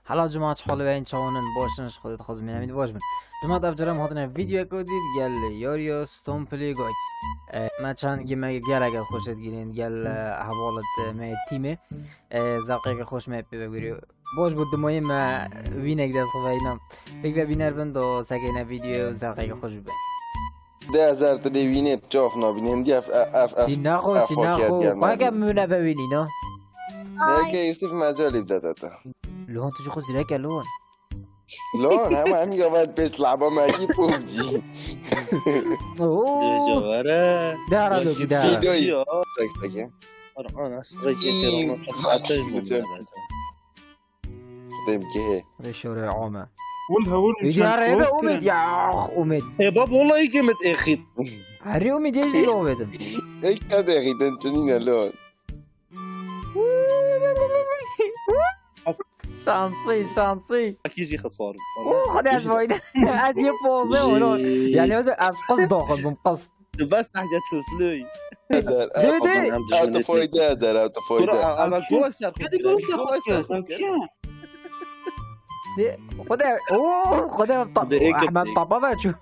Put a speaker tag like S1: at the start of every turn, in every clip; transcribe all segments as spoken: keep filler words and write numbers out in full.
S1: حالا جماعت حالا این چوانن باشنش خودت خواست مینامید باش بن جماعت افجرم هاتن ویدیو کودید گل یاریو ستومپلی گویس ما چند گیم گل اگر خوشت گیرین گل حوالت ما تیمه زاقی که خوش ما بگیری باش بود دمای ما وینک دست خواه اینم بگه وینر بند و سگینه ویدیو زاقی که خوش بین
S2: ده هزار تا وینر چاف نبینیم دی اف اف اف
S1: سینا خو سینا خو باگه مونه ببینی نه
S2: نه که یوسف مجالی بده تا
S1: لون تو خود زیرا که لون
S2: لون همه همی گوید پیس لعبا مگی پوبجی
S3: جواره
S1: داره لوگی داره
S2: ویدیوی سک سکه
S3: آن استرایک تیرانو خاطر مونده
S2: خدایم که
S1: رشوره عامه
S4: ولها ول
S1: يجي هرب أميد يا أخ أميد
S3: يا بابا والله يجي متأخر
S1: هري أميد يجي لو أميد
S2: ای کده اخی تنتونین لون
S1: شانطي شانطي
S3: يجي خسارة
S1: اوه خد اسمعينا عاد يفوزي ولون يعني مثلا قصد داخل بمقصد
S3: بس حاجة تسلي
S2: اوت فایده داره اوت فایده
S3: اما گل اکثر
S1: خدا اوه خدا طب احمد طبا ما تشوف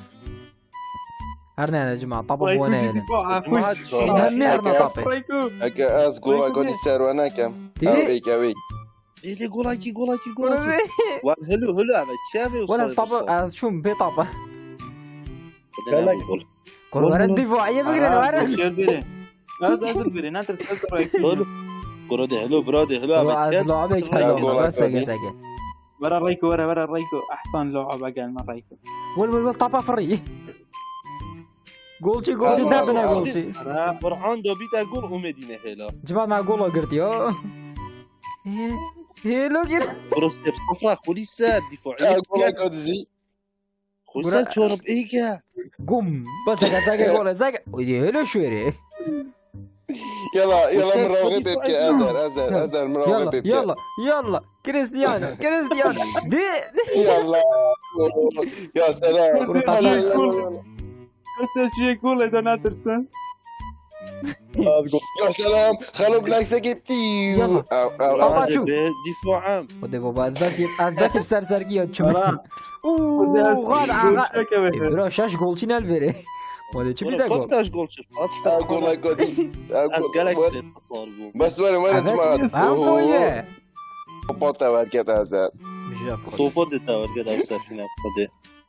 S1: هرنا يا جماعه طبا وانا هنا هم هرنا طبي
S2: اگه از گل اگه سروانا کم اوی کوي
S3: ايه دي جولاكي جولاكي جولاكي هلو هلو عمل شافي
S1: ولا طبا شو بي طبا
S3: بالك
S1: كل ورا الدفاعيه بقرا ورا
S4: هذا هذا البري ناتر
S3: هلو برادي هلو برادي هلو
S1: عمل لعبك هلو بس ساقي
S4: ورا رايكو ورا ورا رايكو احسن لعبه قال ما رايكو
S1: ول ول ول طبا فري جولشي جولشي دابنا جولشي
S3: فرحان دوبيتا جول ومدينه هلا
S1: جماعه مع جول قرتي اه هلو كده
S3: بروستيب صفرا خليسة دفاعية
S2: جول اگه زی
S3: خليسة شرب ايجا
S1: قم بس ساقي ساقي جول ساقي هلو شويري
S2: يلا يلا مراقب ابكي ازر ازر ازر مراقب ابكي
S1: يلا يلا كريستيانو كريستيانو دي
S2: يلا يا سلام
S4: بس شيء يقول اذا ناترسن
S2: يا سلام خلو بلاكس جبتي
S1: يلا طبعا شو
S3: دفاعا
S1: ودي بابا از بس از بس بسر سرگی چما اوه غاد آقا برو شش گلچی نلبره ولی چی بیده گل
S3: كنتش جول شفت
S2: اقول لك قدي
S3: از قالك صار جول
S2: بس وين وين جماعه
S1: هم فويه
S2: بوطه بعد كده ازر
S3: توپو دیتا ورگه در سفینه خوده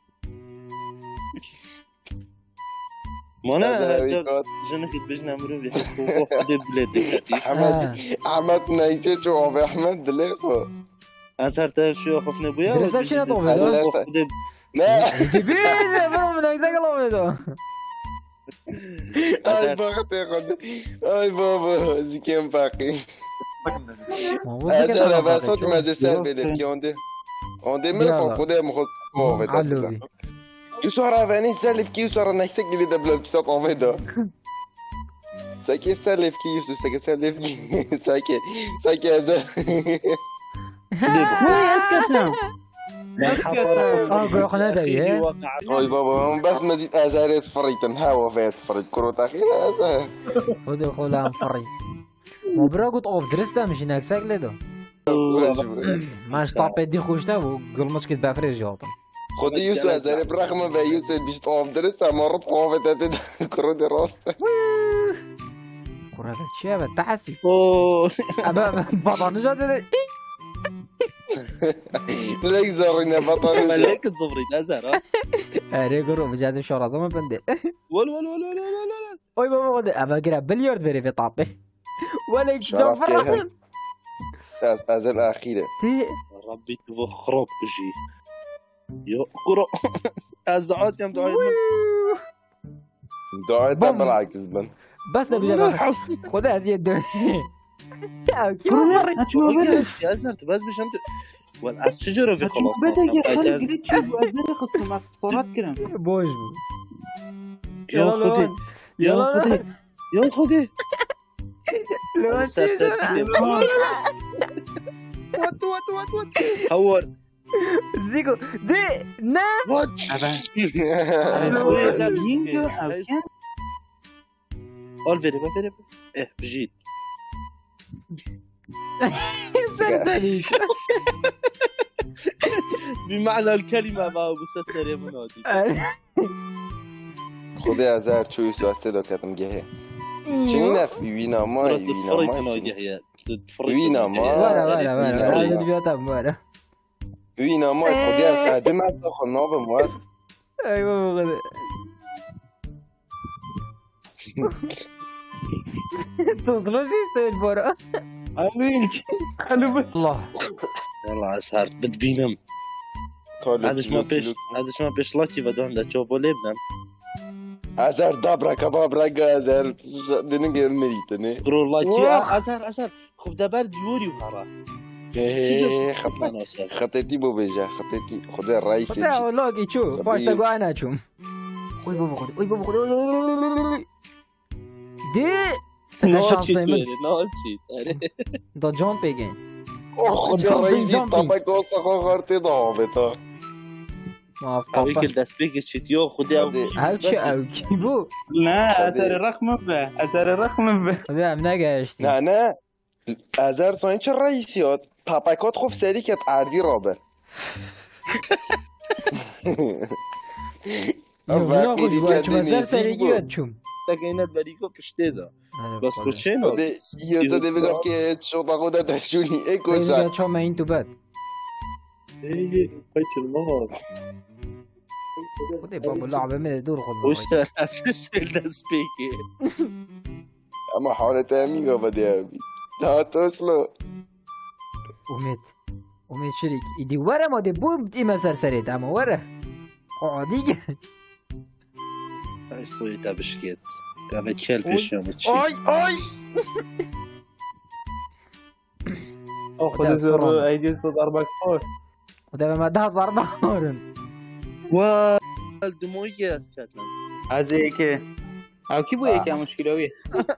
S3: مانا جنه خید بجنه مرو بیه توپو خوده بلد دکتی
S2: احمد احمد نایته جو آف احمد دلیخو
S3: از هر تا شو خفنه بویا
S1: درست چی نتومه دو
S2: نه
S1: ببین برو من ایزا کلامه دو
S2: ای باقت خود ای بابا زیکم باقی ازر وسط مزه سر بده که اونده اونده من خود مخود موافقت يسوع رافاني سالف كي يسوع نكسك اللي دبل بسات عميدة ساكي سالف كي يسوع ساكي سالف كي ساكي ساكي هذا
S1: وي اسكتنا اه قول قناة ايه
S2: اوي بابا بس ما دي ازاريت فريت نهاوة فيت فريت كروت اخي ازار
S1: ودي الخولة فري مو برا قلت اوف درستا مش هناك ساكلة دو ماش طابت دي خوشتا وقل مش كنت بافريج جوطن
S2: خود يوسف ازاري برغم ما يوسف بيش طوف درستا مرة بخوفة تاتي كروت راسته
S1: كرة شيء بتحسي
S3: اوه
S1: ابا بابا نجد
S2: ليك زرنا بطل
S3: ملك تزبريت ازر
S1: اري قرو بجاز الشرطة ما بندي
S3: ول ول ول ول ول
S1: اوي بابا غد ابا قرا بليورد بري في طابي ولك جوفر
S2: هذا الأخيرة
S3: ربي تفخرك تجي يا قرا ازعات يا مدعي
S2: دعيت بالعكس بن
S1: بس نبي خد هذه الدنيا
S3: يا ازرت بس مش انت والاس شجره في خلاص
S4: بدك يا خالد قلت شو ازرق مع صورات كده
S1: بوش
S3: يا خدي يا خدي يا خدي
S1: لو
S3: وات وات وات وات هور
S1: زيكو دي نا
S3: وات اولفيري ما فيري ايه بجيت
S1: سردنيش
S3: بمعنى الكلمة ما مسسر منادي
S2: خدي ازر چوی سواسته دا کتم گه چنین اف وینا ما وینا ما وینا ما
S1: ولا ولا ولا هذا بيوتام ولا
S2: وینا ما خدي از به من خو ناب ما
S1: ايوه خدي توصلوش يشتغل برا
S4: عليك خلو بس
S1: الله
S3: والله اسهر بتبينم هذاش ما بيش هذاش ما بيش لاكي بدون دا تشوفوا لبنان
S2: ازر دابرا کباب رگا ازر دنگه مریتنه
S3: قرور لاكي ازهر ازهر خب ده برد يوري وهرا
S2: خطيتي بو بيجا خطيتي خدي الرئيس
S1: خدي لاقي شو باش تقو انا شو وي بابا خدي وي بابا خدي دي
S3: نوچی نوچی
S1: دا جامپ اگین
S2: خدي الرئيس طبعا قصة خورتي ضابطة
S3: اوی که دست بگیر چید یا خودی او
S1: او چه او کی بو
S4: نه اثر رقم به اثر رقم به
S1: خدی هم نگشتی
S2: نه نه ازر ساین چه رئیسیات پاپاکات خوب سری کت اردی رابر
S1: اونا خوش باید چون ازر سری گیاد چون
S3: tak اینت بریگو پشته دا بس کچه نو
S2: یا تو دی بگم که شوطا خودا دشونی ای کشن
S1: بگم چون من این تو بد
S3: ای پیچ المهار
S1: خدی بابا لعبه میده دور خود
S3: وش اساس دست بگیر
S2: اما حالت امیگا بدی ابی تا توسلو
S1: امید امید شریک ایدی وره ما دی بوم ایمه سر سرید اما وره عادیگه
S3: استوي تابشكيت تابع كل فيش يوم تشي
S1: اوي اوي
S4: او خذ زر ايدي صد اربع كفار
S1: ودابا ما ده زرنا هورن
S3: والد مويه اسكتنا
S4: هذيك او كيف هيك مشكله ويه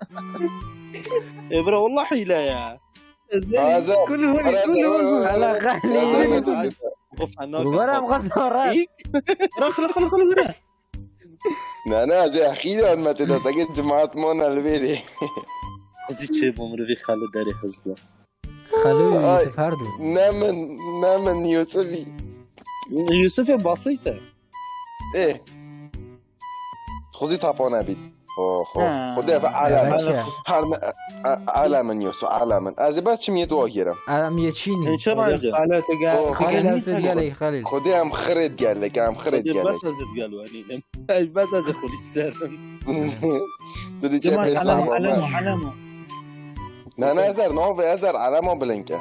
S3: ابره والله حيله يا
S2: هذا
S1: كله كله على غالي
S3: قف عنك
S1: ورا مخسرات
S4: رخ رخ رخ ورا
S2: نه نه زي اخيرا ما تدسك جماعت مونا البيري
S3: ازي چه بمرو في خالو داري خزده
S1: خلو يوسف هردو
S2: نه من نه من يوسفي
S3: يوسف بسيطه
S2: ايه خذي طابونه بيت خو خدي بقى على على من يوسف على من از بس چی میت واگیرم
S1: ام یه چینی
S3: چرا اینجا
S4: خاله
S1: خاله دست گلی خاله
S2: خدي هم خرید گله که هم خرید گله
S3: بس از گلو یعنی بس از خودی سر
S2: تو دی چه
S4: علم علم علم
S2: نه نه ازر نه به ازر علمو بلنکه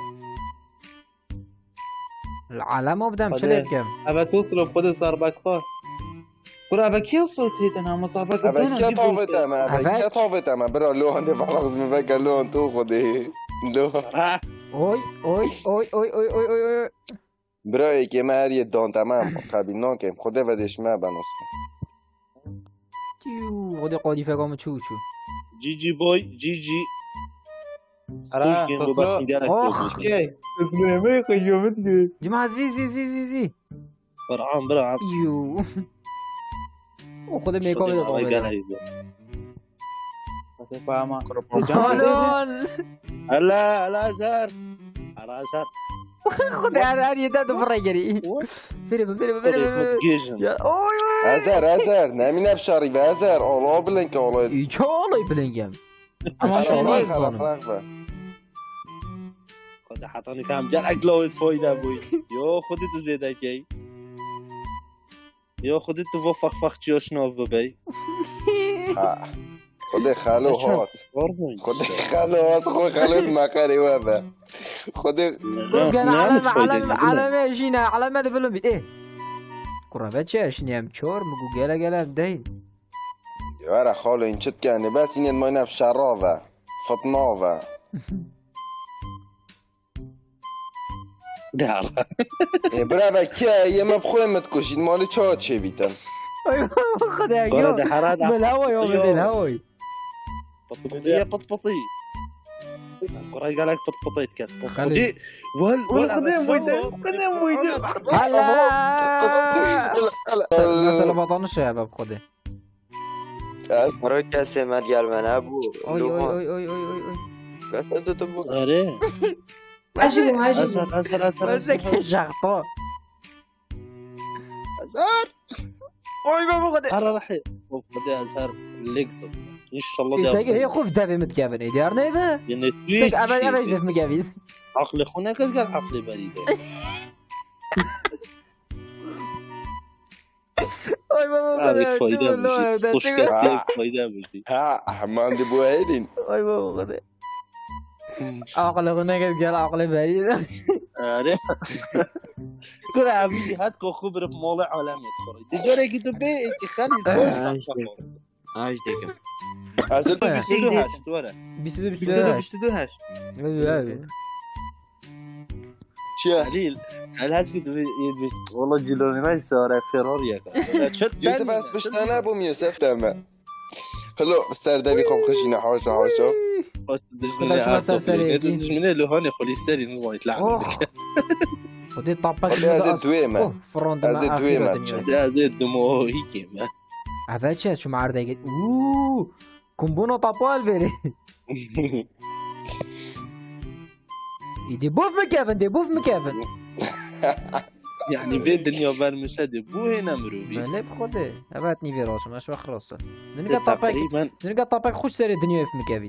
S1: العلمو بدم چه کم
S4: ابا توصل خود صار بکفار برا ابا کی صوت هیتن هم صاحب
S2: ابا کی طاوته ما ابا کی طاوته ما برا لو هندي فراغ مفكر لو انتو خدي لو
S1: اوی اوی اوی اوی اوی اوی اوی
S2: برا ای که ما یه دان تمام قبیل ناکم خدا ودش ما بناس
S1: تیو خدا قادیفه گام چو چو
S3: جی جی بوی جی جی
S4: خوش
S3: گیم بس میگن
S1: آخ
S4: اسمه ما قیامت دی
S1: جماعه زی زی زی زی زی
S3: برعام برعام
S1: یو او خدا میکا بده قابل
S4: فاهمه
S1: حالون
S3: هلا هلا ازهر هلا ازهر
S1: خدا هر یه داد فرگری بریم بریم بریم
S2: ازهر ازهر نمین افشاری و ازهر آلا بلنک آلا
S1: ای چه آلای بلنگم اما
S2: شما
S1: شما
S2: خرافه
S3: خدا حتانی فهم جرک لاوید فایده بوی یا خودی تو زیده کی یا خودت تو فخ فخ چیاش ناف ببی
S2: خود خالو هات خود خالو هات خود خالو مقری و با خود
S1: كان علم علم علم ايشينا علم هذا فيلم ايه قرابات اشني ام چور مگو گلا گلا داين
S2: يا خالو این چت کنه بس این ما نف شراوه فطناوه
S3: دار
S2: برا که یه مبخوی متکشید مال چه چه بیتن
S1: خدا
S3: قرا ده حراد
S1: بالهوا يوم بالهوا
S3: بطبطيه بطبطي قرا قال لك بطبطيت كات بطبطي وال وال
S4: قدام ويدا قدام ويدا
S1: هلا مثلا بطن الشباب خده
S5: مرة كاسة ما ديال من أبو
S1: اوي اوي اوي اوي اوي اوي
S5: بس أنت تبغى
S3: اري
S6: عجبوا عجبوا
S3: اسد اسد اسد
S1: مسك شغطه
S3: ازهر
S1: وای بابا خدا
S3: هر راح خدي ازهر ليكسب ان شاء الله
S1: ساقي هي خوف دافي متكافن ايدي ارنيفه
S3: يعني
S1: ساق ابد ابد داف مكافين
S3: عقلي خونا كاش قال عقلي بريده
S1: وای بابا
S3: هذيك
S1: خدا
S3: فايده مش ستوش كاس فايده مش
S2: ها حمام دي بوهيدين
S1: وای بابا خدا عقل هناك قال عقل بريد
S3: آره كره عبيدي هات كو خبر بموضوع عالمي تخرج تجاري كده بي تخلي تخش
S5: عايش ديكم
S2: ازل
S3: بيسدوهاش ولا
S1: بيسدو
S4: بيشتدو
S1: بيسدو
S4: بيشتدوهاش
S2: شيا
S3: قليل هل هات كده والله جلوني ما يسار فيراريا
S2: يوسف بس باش انا ابو يوسف تمام هلو السردابي خم خشينا حوشه حوشه
S3: من اللي هون خلي سري نظام يطلع
S1: ودي طابك
S2: خليها زي دويمه
S1: فرونت
S2: زي دويمه
S3: ده زي الدمو هيك
S1: عفاتش شو معار دايق اوه كومبونو طابال فيري يدي بوف مكافن دي بوف مكافن
S3: يعني في الدنيا بال مسدي بو هنا مروبي
S1: ما لب خده اباتني في راسه ماش خلاص نلقى طابك
S3: تقريبا
S1: نلقى طابك خوش سري الدنيا في مكافي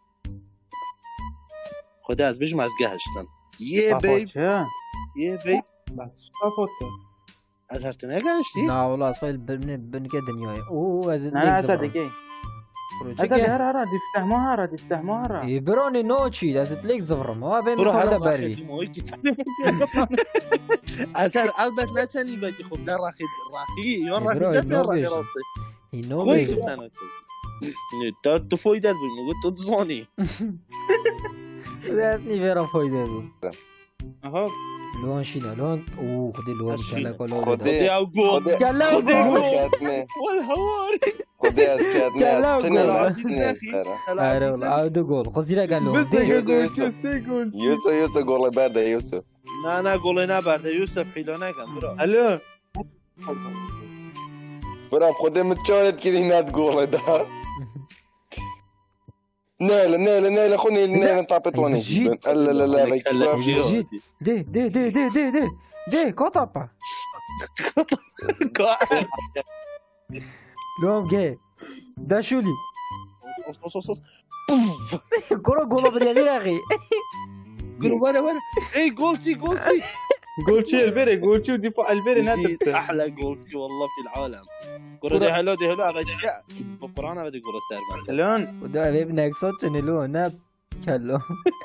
S3: خدا از بيش مازقهش نن يا بيب يا بيب
S4: بس شافوت
S3: ازهرت نگاشتی
S1: لا والله اصفايل بن بنك الدنيا اوه از
S4: انا اصدق ايه اصدق هرا هرا دي فسحموها هرا دي فسحموها هرا
S1: يبروني نوتشي از تليك زفرم هو بين هذا بري
S3: ازهر البت نتني باقي خد ده راخي راخي يور راخي جاب راخي راسي
S1: ينو
S3: خوي
S1: بيجي
S3: انا انت تفويد قلبي ما قلت تصوني
S1: ذاتني فيرا فايدة
S4: اهو
S1: لون شنو لون اوه خدي لون كلا كلا
S2: خدي
S3: او جول
S1: كلا
S3: خدي
S1: جول
S2: كاتمه
S3: والهواري
S2: خدي اس كاتمه
S1: كلا
S2: استنى
S1: ايوه والله عاود جول خزيرا قال له
S2: يوسف يوسف يوسف قول برده يوسف
S3: لا انا اقول انا برده يوسف حيلونا كان برو
S4: الو
S2: برا خدي متشالت كذي ناد قول ده نيل نيل نيل خوني نيل طابت وانا لا لا لا لا
S1: جيت دي دي دي دي دي دي دي كوطابا لون جاي ده شولي كرة جول باليمين يا اخي
S3: قولوا وانا وانا اي جولتي جولتي
S4: جولتشي البيري جولتشي ودفاع البيري ناتت
S3: احلى جولتشي والله في العالم كرة دي هلو دي هلو ابغى بقران ابغى كرة سيرفر
S4: لون
S1: وده ابنك صوت لون ناب كلو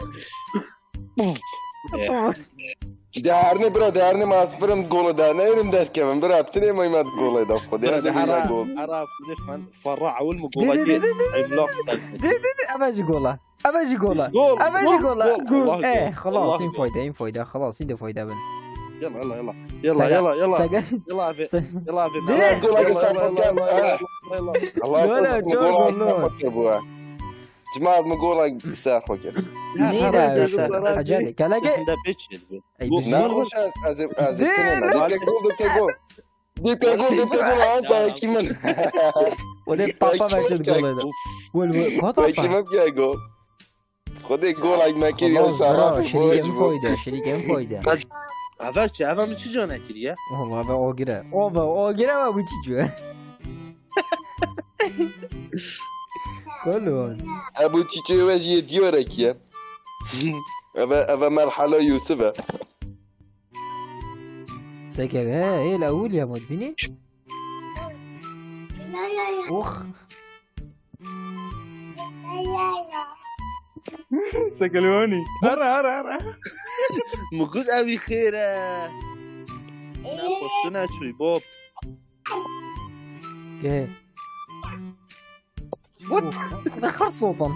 S2: دارني برو دارني ما اسفرم جول ده نيرم ده كمان برا تني ما يمات جول ده خدي هذا
S3: عرف
S2: جول
S3: عرف نفهم فرع اول مقولة جيت عملاق
S1: دي دي دي اباجي جولا اباجي جولا
S3: جول
S1: اباجي جولا
S3: جول
S1: ايه خلاص ان فايدة ان فايدة خلاص ان فايدة بن
S3: يلا يلا يلا يلا يلا يلا يلا عفي يلا عفي
S2: يلا جول يلا الله
S1: ولا جول
S2: جول جماعة مقولة ساخو كده
S1: حاجة كلاجي
S3: ده بيتش
S2: ناخذ از از تنين ديك جول ديك جول ديك جول ديك جول هذا كمان
S1: ولا بابا ما جد جول ده ولا هو
S2: كمان بيا جول خدي جول اي ما كيري
S1: صار شريك ام فايدة شريك ام فايدة
S3: عفاش عفا من چه جانا كريا
S1: والله با اوگره او با اوگره ما بو چیجو كلون
S2: ابو تيجي وجه ديورك يا ابا ابا مرحله يوسف
S1: سكب ها ايه الاول يا مدبني اخ
S4: سكلوني هرا هرا هرا
S3: موجود ابي خير انا خوشتنا شوي بوب
S1: كه دخل صوتا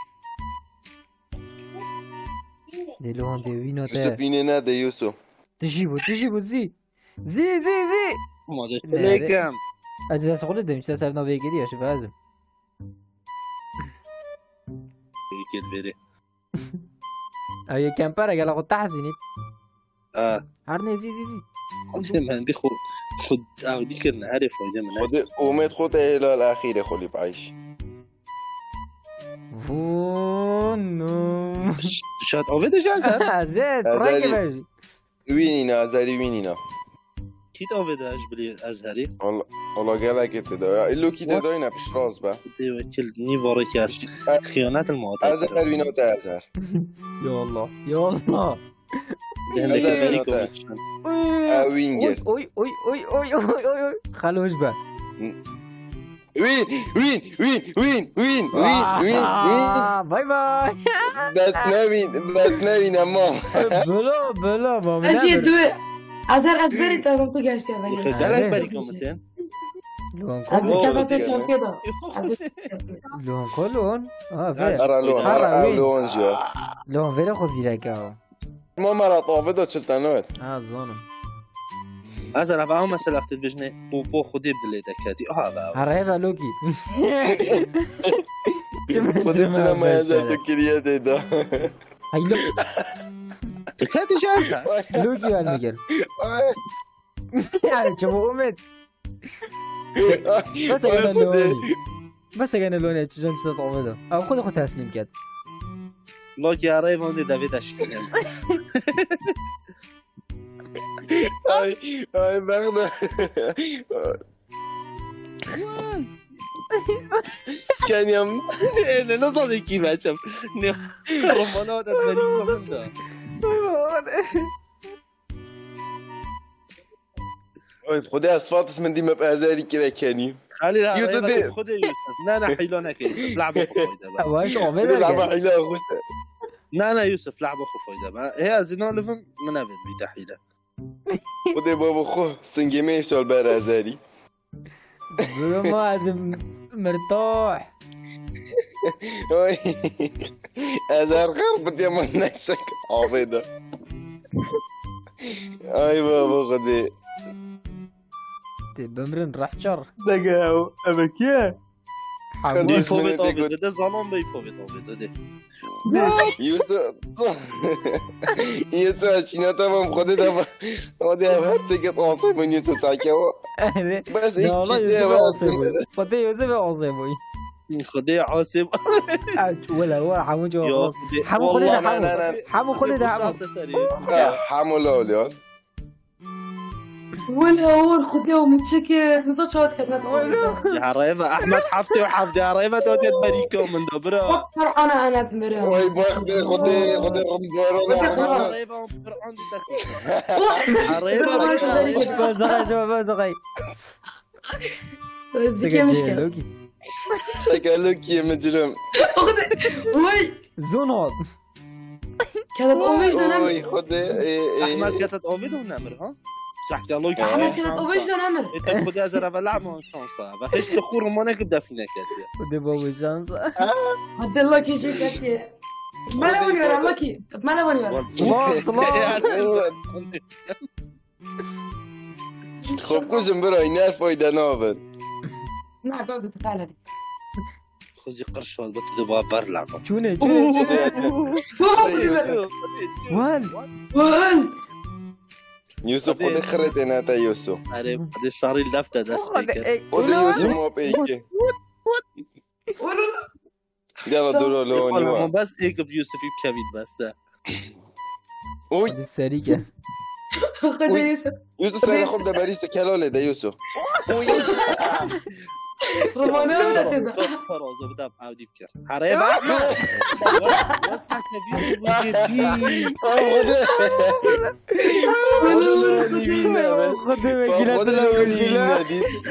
S1: دي لون دي وينو
S2: يوسف
S1: تا
S2: بيني نادى يوسف
S1: تجيبو تجيبو زي زي زي زي
S3: ما ادري عليكم
S1: ازي سقول ده مش سالنا بيجي دي شوف لازم
S3: كيف فيري
S1: اي كامبر قال قلت تحزني
S3: اه
S1: عرني زي زي زي
S3: قلت ما عندي خد خد اه دي كنا عارف وجه من
S2: خد وما تخوت الى الاخير يا خولي بعيش
S1: فونو
S3: شات او فيديو جاهز
S1: زيت راكب اجي
S2: وينينا زالي وينينا
S3: كيت أوفيدا أجبلي أزهري
S2: والله والله قالك انت ده اللو كده دوينا بش راس با
S3: دي وكل نيفوري كاس خيانات الموت
S2: ازهر وينو ازهر
S1: يا الله يا الله
S3: عندك
S2: أزهر
S3: بريكو
S2: وينو
S3: متشان
S2: وينجر
S1: اوي اوي اوي اوي اوي اوي اوي خلوه يشبه
S2: وين وين وين وين وين وين وين وين
S1: باي باي
S2: بس ناوين بس ناوين امام
S1: بلا بلا بابا
S6: أشي دو أزهر أدبري تابعتو قاشتي أبني
S3: قالك بريكو متين
S1: لون
S6: أزهر
S1: كلون
S6: تابعتو شو كده
S1: لون كلون اه فير
S2: ارى لون ارى لون جو
S1: لون فير خزيرا كاو
S2: ما مرة طافته شلتنوت
S1: ها زونم
S3: أزهر أبغى هم سلفت البجنة وبو خدي بدلي دكاتي أه هذا
S1: هرهيفا لوكي
S2: خذت لما يزال تكريات ده
S1: هاي لو
S3: دكاتي شو أزهر
S1: لوكي يا المجر يعني شبو أمت بس أنا لوني بس أنا لوني تجمع تطعمه أو خذ خذ هاسنيم كات
S3: لوكي يا ريف هوني دافيد أشكال
S2: هاي هاي باخذه كان يوم
S3: أنا نصلي كيف أشوف رمانات بريكو من ده
S2: خدها صفاطس من دي ما بقى ذلك كده كاني
S3: خلي لا
S2: يوسف
S3: يوسف
S2: دي.
S3: خذ يوسف نانا حيلونا كيف لعبوا خفويدا
S1: واش
S2: يلعب
S1: عمل
S2: على غش
S3: نانا يوسف لعبوا خفويدا هي زينون لفم منافذ بتحيله
S2: خدها بابا خو سنجمي شو البارة ذالي
S1: ما لازم مرتاح
S2: هاي هذا الخربط يا من نفسك عبيدة هاي بابا خدها
S1: بمرن راح شر
S4: دقاو أبكيه
S2: خليه
S3: بيفوت
S2: يسمعني
S3: أوفيدا ده زمان بيفوت أوفيدا ده
S2: يوسف يوسف شنو تمام خدها تمام خدها هرتك طاصي من يوسف تاكيو بس
S1: لا والله
S2: هيك
S1: يوسف
S2: كده
S1: عصيبوي فدي يوسف عصيبوي
S3: خدي عاصم
S1: ولا ولا حمو جو
S3: يا
S1: حمو
S2: والله
S1: خلينا
S2: أنا- أنا-
S1: حمو حمو خلينا حمو
S2: حملوا اليوم
S6: ولا هو خديه ومتشكر نصوص شواز كانت
S3: يا ريفا أحمد حفتي وحفتي يا ريفا تودي بريكو من دبرة
S6: فكر أنا أنا أدمره
S2: وي باخذ خدي خدي رمضان
S3: يا ريفا فرعون دي تكفي يا ريفا
S1: بس غاي شوف بس غاي
S6: زكي مشكلة
S2: شكلك يا مجرم
S6: وي
S1: زون هاد
S6: كانت أمي شو
S2: وي
S6: نعمل
S2: خدي
S3: أحمد كانت أوفيد ونعمر ها صحت الله يكفي
S6: أحمد كانت أمي شو نعمل
S3: انت خدها زرا بلعب ما شانسا بهش تخور ما نقدر فينا كده
S1: ودي بابا شانس
S6: هد الله كي شيء كاتي ما لا وني ولا ماكي ما لا وني ولا
S1: صلاة صلاة
S2: خب كوزم برا ينال فايدة نابد
S6: ما قاعد تتخيل هذه
S3: خذي قرش هذا بتدبا برلع
S1: شوني شوني وال
S6: وين
S2: يوسف خدي خريت انا تا يوسف
S3: عارف هذا الشهر اللي لفته ده سبيكر
S2: خدي يوسف ما بيك يلا دورو
S3: والله
S2: لوني
S3: بس هيك بيوسف يبكي بس
S2: وي
S1: سريكة
S6: خذ يوسف
S2: يوسف سنة خد ده باريس كالولة ده يوسف
S6: رمضان ولا كذا
S3: فراز وبدا عاود يبكي حريبه بس تحت فيديو
S1: خذي ماكينات الأول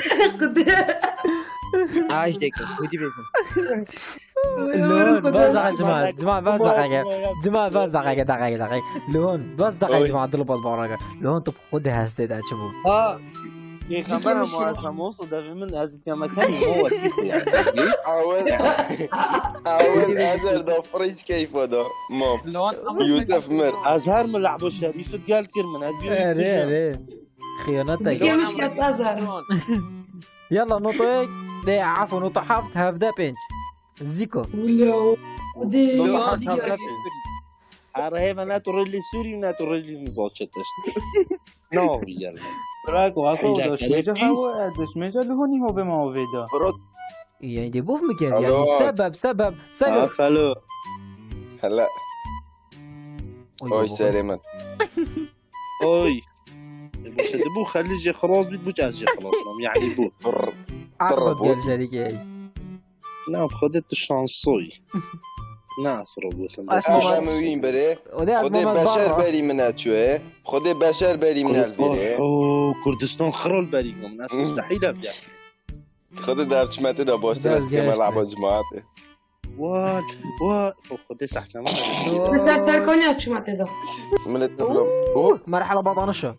S4: عايش ديك ودي بيزن
S1: لون بس دقيقة جماعة جماعة بس دقيقة جماعة بس دقيقة دقيقة دقيقة لون بس دقيقة جماعة دلوا بالبركة لون طب خذها هستيد شوفوا
S3: اه يا خبر مؤسسة وصل ده من أزل كمكان هو كيف يعني
S2: أول أول أزر ده فريش كيف ده مام يوسف مر
S3: أزهر من لعبه الشريف قال كرمن
S1: ايه ريه
S3: هذه
S1: ريه خيانتك
S6: كيف مش كاس أزهر
S1: يلا نطق ده عفوا نطق حفت هبدا بينج زيكو
S6: ولا ودي
S3: نطق حفت هبدا عرهيب أنا تريلي سوري ونا تريلي نزال شتش نو يلا
S4: براك واسو دشميجا هوا دشميجا لهوني هو بما وفيدا
S1: يعني دي بوف مكان يعني سبب سبب سبب
S3: سلو
S2: هلا أوي سليمان
S3: أوي باشه بو خلي جي خلاص بيت بو جاز جي خلاص يعني بو
S1: عربت قال شريكي
S3: نعم خدت الشانسوي ناس روبوت
S2: اما موين بره خود بشر بری من شوه خود بشر بری من البره
S3: اوه كردستان خرال بری من ناس مستحيل ابدا
S2: خود درچمته دا باشته بس که ملعب جماعته
S3: وات وات خود سحت ما
S6: مثل تركوني از شما تدا
S2: من الطفل اوه
S1: مرحلة بطانشة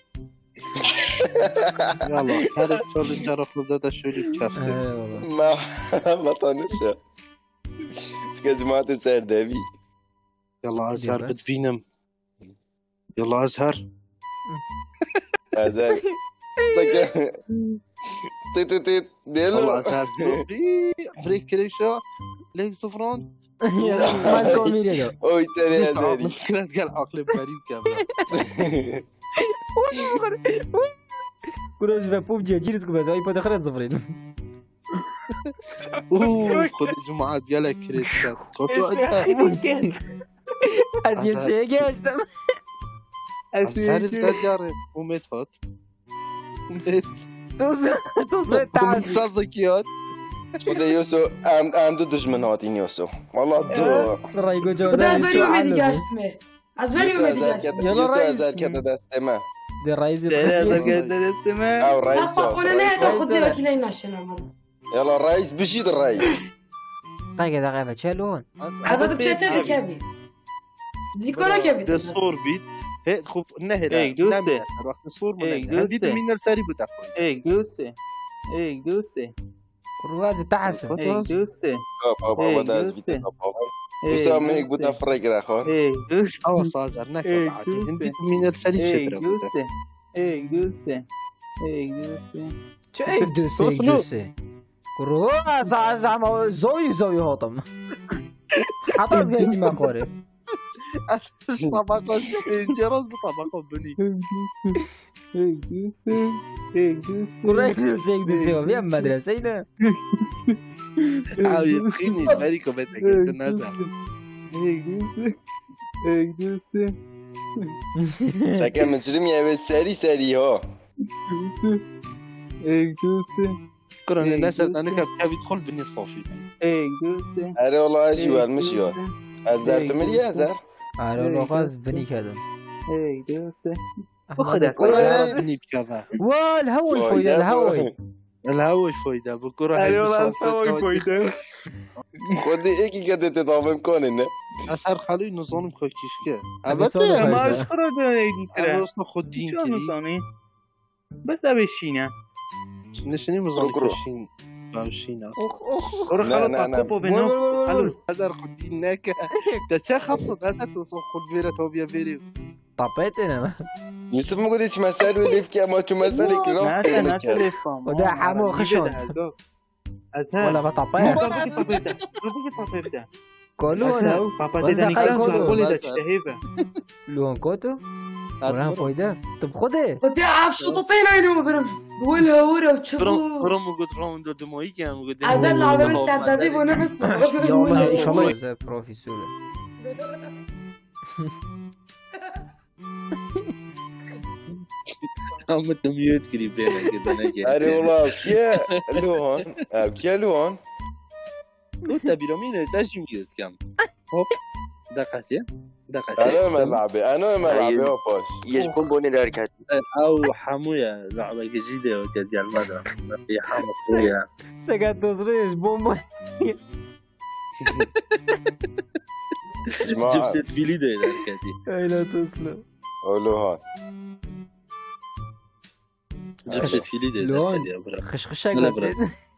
S3: يلا هذا تشالنج راه زاد شوي كافي
S2: ما بطانشة اسكا جماعته سير دافي
S3: يلا ازهر بتبينم يلا ازهر
S2: ازهر تيت تيت تيت ديلو
S3: والله ازهر بريك كريشة ليك صفران
S1: ما كوميدي ده
S2: اوي سري ازهري
S3: كانت قال عقلي بريم كامل
S1: كروش في بوبجي جيرس كوبا زي بود خرج صفرين
S3: اوه خذ الجمعة ديالك كريشة كنتو ازهر
S1: ازي سيجي اشتم
S3: ازهر الدجاري وميت هات وميت
S1: توصل توصل تعال
S3: سازكيات
S2: خود يوسو ام ام دو دجمن هاتين يوسو والله دو
S1: رايقو جو
S6: وده از بری اومدی گشت می از بری اومدی گشت
S2: يوسو ازهر كده دستما
S1: دي الرئيس
S2: او رئيس
S6: قاقونه نه تا خود وکیلی نشنم من
S2: يلا الرئيس بشيد الرئيس
S1: دقيقة دقيقة تشالون
S6: البته بچه کبی دیکورا کبی
S3: دستور بيت هي خب نهلا نعم وقت صور من هديت من السري بتاعكم
S4: ايه دوسي ايه دوسي
S1: كروز تعس
S4: ايه دوسي
S2: بابا بابا داز بيت بابا يوسو ميك بودا فريق راخو
S4: ايه دوسي
S3: اه صازر نكبه هديت من السري
S4: ايه
S3: شكرا
S4: دوسي ايه دوسي ايه دوسي
S1: چه ایک دوسه ایک دوسه كروز زعما زوي زوي هاطم حتى از گشتی من خوره
S3: طبقة جرس بطبقة بني
S4: ايه دوسي ايه دوسي
S1: كرة ایک دوسه ایک دوسه و بیم مدرسه اینه
S3: عاوي خيني مالكو بدك تنازع
S4: ايه دوسي ايه دوسي
S2: سكن مجرم يا بس سري سري ها
S4: دوسي ايه دوسي
S3: كنا الناس انا كيف يدخل بني صافي
S4: ايه دوسي
S2: اره والله اجي والمش يا ازهر تملي ازهر
S1: آره رخص بني كذا
S4: ايه دوسي
S1: أحمد
S3: والله بني بكذا
S1: والهوي فويدة الهوي
S3: الهوي فويدة بكرة
S4: ايوه والله الهوي فويدة
S2: خودي ايكي كده تتعامل كونن
S3: أسهر خلوي نظام كوكيشكه
S1: البته
S4: ما اشترى ده يديتره
S3: أنا أصلا خدين
S4: شو
S3: كذي
S4: نصاني بس أبشينه
S3: نشني نظام
S2: شكرا.
S3: كوكيشين باوشينا
S1: اخ اخ
S4: روح
S2: لا،
S4: خلط
S2: لا، لا.
S4: طاقوبه بينهم خلو
S3: أسهر خدين ناكا ده شا خبصت أسهر توصل خد فيرا توبيا فيري
S1: طبيت انا
S2: يوسف ما قلتش مسألة وديف كي ما شو مسألة كنا
S4: ناسا ناسا ليفهم
S1: وده حمو خشون.
S4: أزهر
S1: ولا بطبيت
S4: روبيكي طبيبته روبيكي طبيبته
S1: كلو انا
S4: بابا
S1: بس
S4: ده
S1: دقيقة
S4: نيكاس
S1: كله.
S4: بقولي ده
S3: بس.
S4: تشتهيبه
S1: لون كوتو ولا فويدة طب خده
S6: ودي عبشو طبين عينو برم ولا ورا
S3: برم
S6: وتشوفوا
S3: برم قلت راوند دموي كان قلت
S6: عذر العبر السعدادي وانا بس
S1: يا الله ان شاء الله زي بروفيسور
S3: هم التمييت قريبين كده نجي
S2: أري والله كيا لون كيا لون
S3: قلت بيرامين تاجي ميت كم هوب دقتي دقتي
S2: أنا ما لعبي أنا ما لعبي يا باش
S5: يجبون بوني دركات
S3: او حمويا لعبه جديده وتدي على المدى في حمو خويا
S1: سقط تصريش بوم
S2: جماعة
S3: جبست فيلي ده دركتي
S1: اي لا تسلم
S2: قولوا هون
S3: جبست فيلي ده
S1: لون.
S3: دركتي يا برا
S1: خشخشك
S3: لا برا.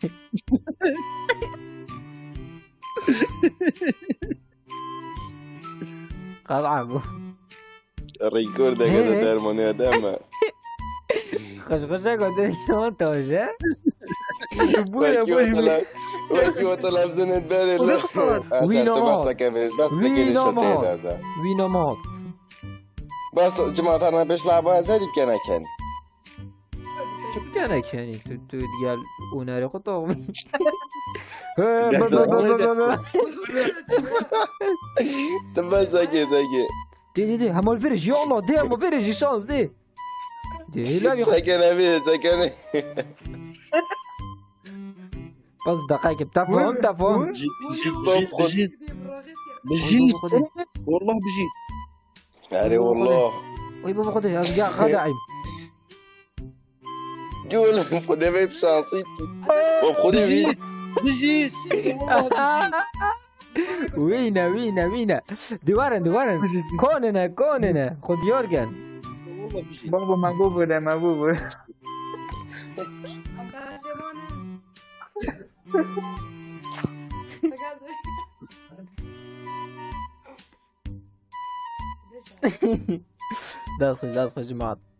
S1: قطعة بو
S2: الريكورد ده كده دارموني هذا
S1: خشخشك ودي كمان توجه
S2: بويا بويا وكي وطلع بزنة بالي لا
S1: وينو
S2: بس
S1: مات.
S2: كيف بس كده
S1: وينو
S2: شتيت
S1: مات.
S2: هذا
S1: وينو مات
S2: بس جماعة أنا بيش لعبة هذا كان كان
S1: شوف كان كاني تو تو ديال وناري خطوم
S2: طب بس ساكي ساكي
S1: دي دي دي همول فيرج يا الله دي همول فيرج شانس دي لا بيخ
S2: سكن ابي سكن
S1: بس دقائق بتفهم تفهم
S3: بجيت بجيت بجيت بجيت والله بجيت
S2: يعني والله
S1: وي بابا خذ ارجع خدعي
S2: جول خذ ما بشاصيتي وخذ
S3: بجيت بجيت والله بجيت
S1: وينا وينا وينا دوارن دوارن كوننا كوننا خذ يورجن
S3: والله بجيت
S4: بابا محبوب ولا محبوب ولا
S1: لا تخش لا تخش جماعة